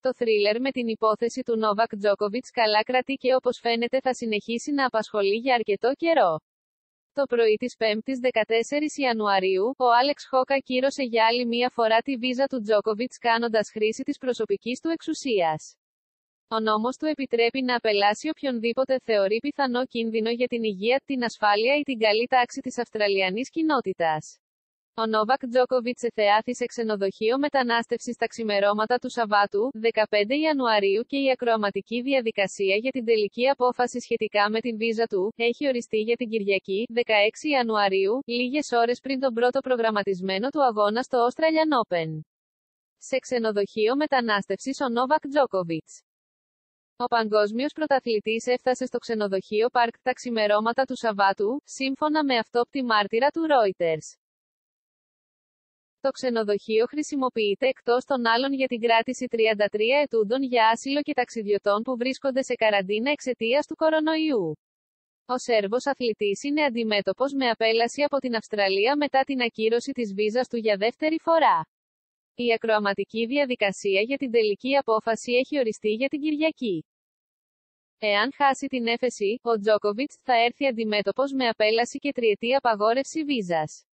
Το θρίλερ με την υπόθεση του Νόβακ Τζόκοβιτς καλά κρατεί και όπως φαίνεται θα συνεχίσει να απασχολεί για αρκετό καιρό. Το πρωί της 5ης 14 Ιανουαρίου, ο Άλεξ Χόκα κύρωσε για άλλη μία φορά τη βίζα του Τζόκοβιτς κάνοντας χρήση της προσωπικής του εξουσίας. Ο νόμος του επιτρέπει να απελάσει οποιονδήποτε θεωρεί πιθανό κίνδυνο για την υγεία, την ασφάλεια ή την καλή τάξη της Αυστραλιανής κοινότητας. Ο Νόβακ Τζόκοβιτς εθεάθη σε ξενοδοχείο μετανάστευσης τα ξημερώματα του Σαββάτου, 15 Ιανουαρίου και η ακροαματική διαδικασία για την τελική απόφαση σχετικά με την βίζα του, έχει οριστεί για την Κυριακή, 16 Ιανουαρίου, λίγες ώρες πριν τον πρώτο προγραμματισμένο του αγώνα στο Australian Open. Σε ξενοδοχείο μετανάστευσης ο Νόβακ Τζόκοβιτς. Ο παγκόσμιος πρωταθλητής έφτασε στο ξενοδοχείο Πάρκ τα ξημερώματα του Σαββάτου, σύμφωνα με αυτόπτη μάρτυρα του Reuters. Το ξενοδοχείο χρησιμοποιείται εκτός των άλλων για την κράτηση 33 ετούντων για άσυλο και ταξιδιωτών που βρίσκονται σε καραντίνα εξαιτίας του κορονοϊού. Ο Σέρβος αθλητής είναι αντιμέτωπος με απέλαση από την Αυστραλία μετά την ακύρωση της βίζας του για δεύτερη φορά. Η ακροαματική διαδικασία για την τελική απόφαση έχει οριστεί για την Κυριακή. Εάν χάσει την έφεση, ο Τζόκοβιτς θα έρθει αντιμέτωπος με απέλαση και τριετή απαγόρευση βίζας.